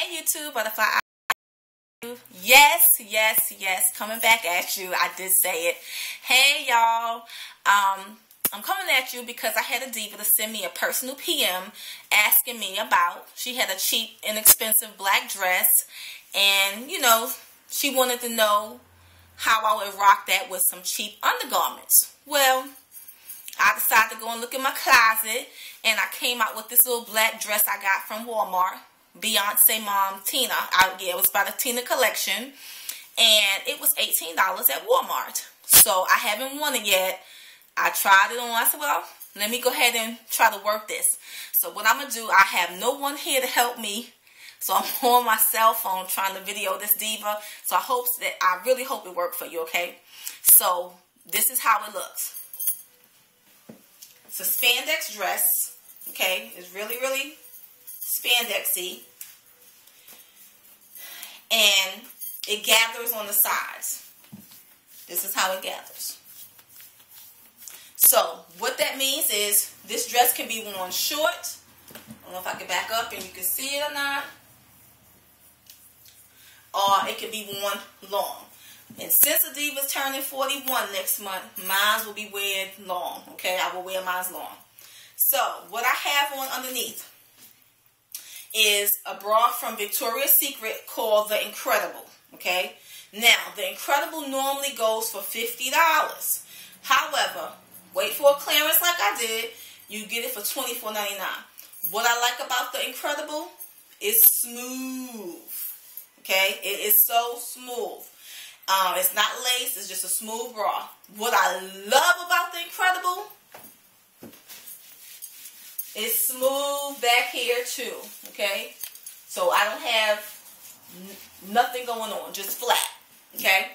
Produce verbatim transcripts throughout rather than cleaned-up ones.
Hey YouTube, Butterfly. Yes, yes, yes. Coming back at you. I did say it. Hey y'all. Um, I'm coming at you because I had a diva to send me a personal P M asking me about. She had a cheap, inexpensive black dress, and you know, she wanted to know how I would rock that with some cheap undergarments. Well, I decided to go and look in my closet, and I came out with this little black dress I got from Walmart. Beyonce mom Tina. I, yeah, it was by the Tina collection, and it was eighteen dollars at Walmart. So I haven't worn it yet. I tried it on. I said, well, let me go ahead and try to work this. So what I'm going to do, I have no one here to help me. So I'm on my cell phone trying to video this diva. So I hope that, I really hope it worked for you, okay? So this is how it looks. It's a spandex dress, okay? It's really, really spandexy, and it gathers on the sides. This is how it gathers. So what that means is this dress can be worn short. I don't know if I can back up and you can see it or not. Or it can be worn long. And since the diva's turning forty-one next month, mine will be wearing long. Okay, I will wear mine long. So what I have on underneath is a bra from Victoria's Secret called The Incredible, okay? Now, The Incredible normally goes for fifty dollars. However, wait for a clearance like I did, you get it for twenty-four ninety-nine. What I like about The Incredible is smooth, okay? It is so smooth. Um, it's not lace, it's just a smooth bra. What I love about The Incredible, it's smooth back here too, okay? So I don't have n nothing going on, just flat, okay?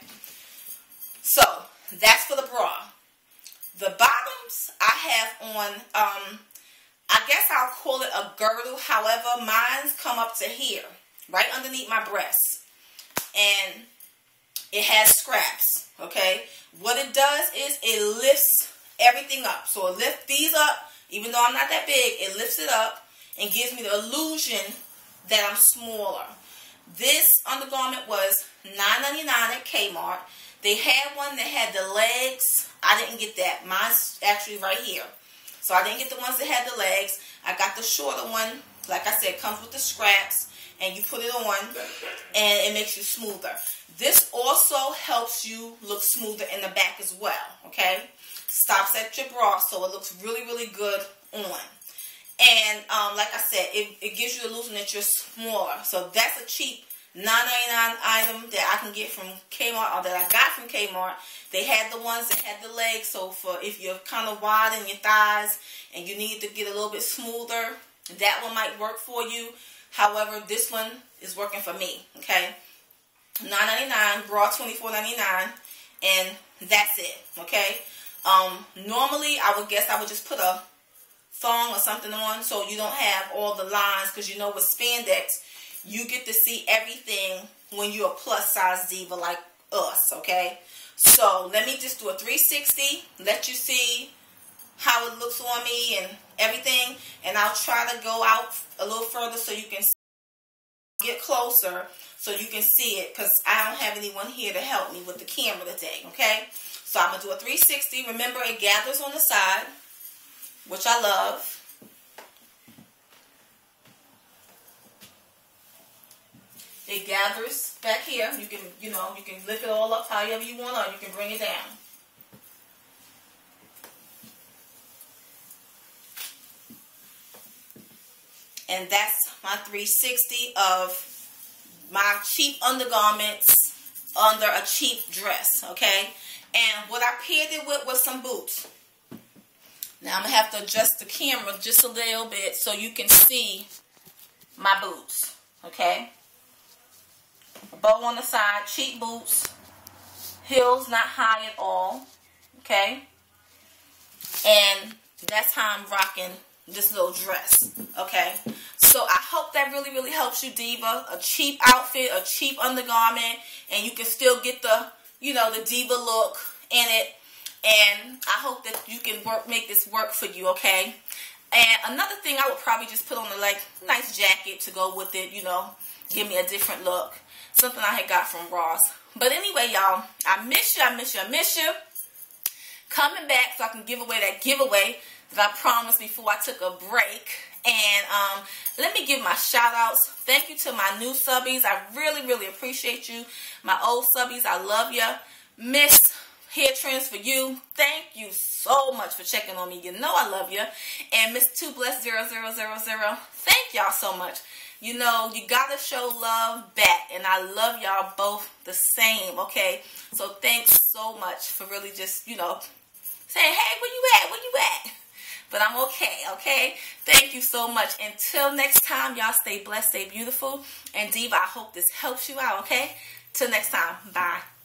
So that's for the bra. The bottoms I have on, um, I guess I'll call it a girdle. However, mine's come up to here, right underneath my breasts. And it has scraps, okay? What it does is it lifts everything up. So it lifts these up. Even though I'm not that big, it lifts it up and gives me the illusion that I'm smaller. This undergarment was nine ninety-nine at Kmart. They had one that had the legs. I didn't get that. Mine's actually right here. So I didn't get the ones that had the legs. I got the shorter one. Like I said, comes with the scraps. And you put it on and it makes you smoother. This also helps you look smoother in the back as well. Okay? Stops at your bra, so it looks really, really good on. And um, like I said, it, it gives you the illusion that you're smaller. So that's a cheap nine ninety-nine item that I can get from Kmart, or that I got from Kmart. They had the ones that had the legs, so for if you're kind of wide in your thighs and you need to get a little bit smoother, that one might work for you. However, this one is working for me, okay? nine ninety-nine, bra twenty-four ninety-nine, and that's it, okay? Um, normally, I would guess I would just put a thong or something on so you don't have all the lines, because you know with spandex, you get to see everything when you're a plus size diva like us, okay? So, let me just do a three sixty, let you see how it looks on me and everything, and I'll try to go out a little further so you can get closer so you can see it, because I don't have anyone here to help me with the camera today, okay? So I'm going to do a three sixty. Remember, it gathers on the side, which I love. It gathers back here. You can, you know, you can lift it all up however you want, or you can bring it down. And that's my three sixty of my cheap undergarments under a cheap dress, okay? And what I paired it with was some boots. Now I'm going to have to adjust the camera just a little bit so you can see my boots, okay? A bow on the side, cheap boots, heels not high at all, okay? And that's how I'm rocking this little dress, okay? So I hope that really, really helps you, diva. A cheap outfit, a cheap undergarment, and you can still get the, you know, the diva look in it. And I hope that you can work, make this work for you, okay? And another thing, I would probably just put on a like nice jacket to go with it, you know. give me a different look. Something I had got from Ross. But anyway, y'all, I miss you, I miss you, I miss you. Coming back so I can give away that giveaway that I promised before I took a break. And um, let me give my shout outs. Thank you to my new subbies. I really, really appreciate you. My old subbies, I love you. Miss Hair Trends for You, thank you so much for checking on me. You know I love you. And Miss Two Bless zero zero zero zero, thank y'all so much. You know, you gotta show love back. And I love y'all both the same, okay? So thanks so much for really just, you know, saying, hey, where you at? Where you at? But I'm okay, okay? Thank you so much. Until next time, y'all stay blessed, stay beautiful. And Diva, I hope this helps you out, okay? Till next time. Bye.